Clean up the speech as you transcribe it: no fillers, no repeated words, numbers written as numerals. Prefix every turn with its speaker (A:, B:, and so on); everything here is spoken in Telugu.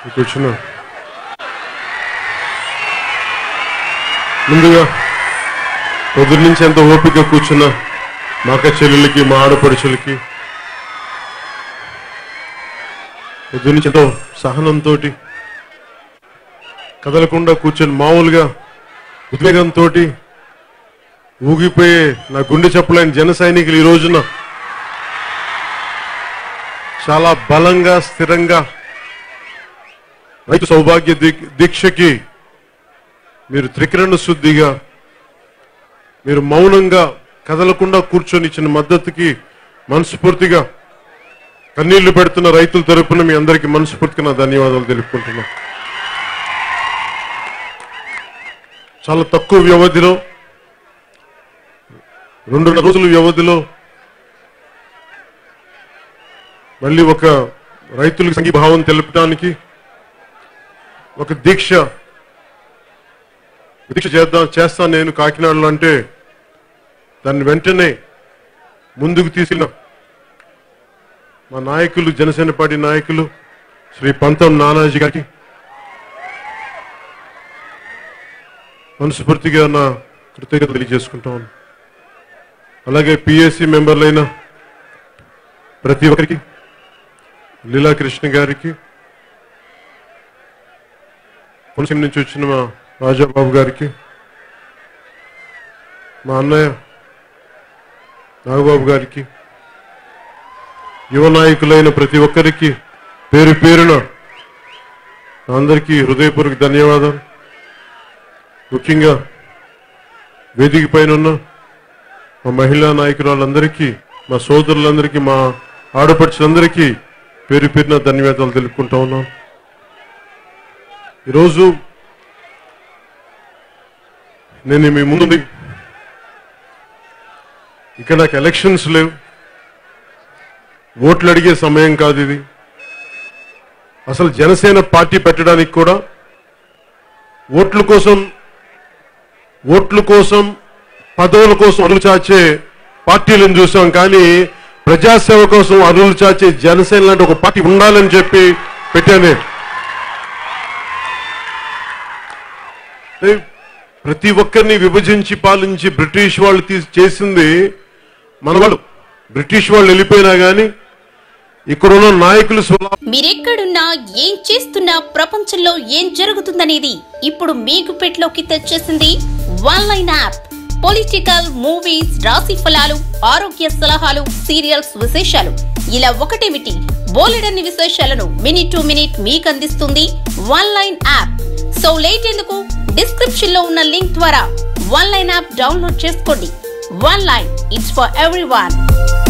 A: కూర్చున్నా. ముందుగా పొద్దు నుంచి ఎంత ఓపిక కూర్చున్నా మా అక్క చెల్లెలకి, మా ఆడపడుచులకి పొద్దు నుంచి ఎంతో సహనంతో కదలకుండా కూర్చొని మామూలుగా ఉద్వేగంతో ఊగిపోయే నా గుండె చెప్పలేని జన సైనికులు ఈ రోజున చాలా బలంగా, స్థిరంగా రైతు సౌభాగ్య దీక్షకి మీరు త్రికరణ శుద్ధిగా మీరు మౌనంగా కదలకుండా కూర్చొని ఇచ్చిన మద్దతుకి మనస్ఫూర్తిగా కన్నీళ్లు పెడుతున్న రైతుల తరపున మీ అందరికీ మనస్ఫూర్తిగా నా ధన్యవాదాలు తెలుపుకుంటున్నా. చాలా తక్కువ వ్యవధిలో 2 రోజుల వ్యవధిలో మళ్ళీ ఒక రైతులకు సంఘీభావం తెలపడానికి ఒక దీక్ష చేస్తాను నేను కాకినాడలో అంటే దాన్ని వెంటనే ముందుకు తీసుకెళ్ళిన మా నాయకులు, జనసేన పార్టీ నాయకులు శ్రీ పంతం నానాజీ గారికి మనస్ఫూర్తిగా నా కృతజ్ఞత తెలియజేసుకుంటాను. అలాగే పిఎస్సి మెంబర్లైన ప్రతి ఒక్కరికి, లీలాకృష్ణ గారికి, కోనసీమ నుంచి వచ్చిన మా రాజాబాబు గారికి, మా అన్నయ్య నాగబాబు గారికి, యువ నాయకులైన ప్రతి ఒక్కరికి పేరు పేరున అందరికీ హృదయపూర్వక ధన్యవాదాలు. ముఖ్యంగా వేదిక పైన ఉన్న మా మహిళా నాయకురాలందరికీ, మా సోదరులందరికీ, మా ఆడపడుచులందరికీ పేరు పేరున ధన్యవాదాలు తెలుపుకుంటా ఉన్నాం. ఈరోజు నేను మీ ముందు ఇక్కడ నాకు ఎలక్షన్స్ లేవు, ఓట్లు అడిగే సమయం కాదు ఇది. అసలు జనసేన పార్టీ పెట్టడానికి కూడా ఓట్ల కోసం పదవుల కోసం అరులు చాచే పార్టీలను చూసాం, కానీ ప్రజాసేవ కోసం అరులు చాచే జనసేన లాంటి ఒక పార్టీ ఉండాలని చెప్పి పెట్టానే. ప్రతి ఒక్కరిని విభజించి పాలించి బ్రిటిష్ వాళ్ళు చేసింది మన వాళ్ళు. బ్రిటిష్ వాళ్ళు వెళ్ళిపోయినా గానీ ఇక్కడున్న నాయకులు
B: మీరెక్కడున్నా, ఏం చేస్తున్నా, ప్రపంచంలో ఏం జరుగుతుందనేది ఇప్పుడు మీ గుప్పెట్లోకి తెచ్చేసింది OneLine యాప్. పొలిటికల్, మూవీస్, రాశి ఫలాలు, ఆరోగ్య సలహాలు, సీరియల్స్ విశేషాలు, ఇలా ఒకటేమిటి బోలెడన్ని విశేషాలను మినిట్ టు మినిట్ మీకు అందిస్తుంది OneLine యాప్. సో లేట్ ఎందుకు, డిస్క్రిప్షన్ లో ఉన్న లింక్ ద్వారా OneLine యాప్ డౌన్లోడ్ చేసుకోండి. OneLine, it's for everyone.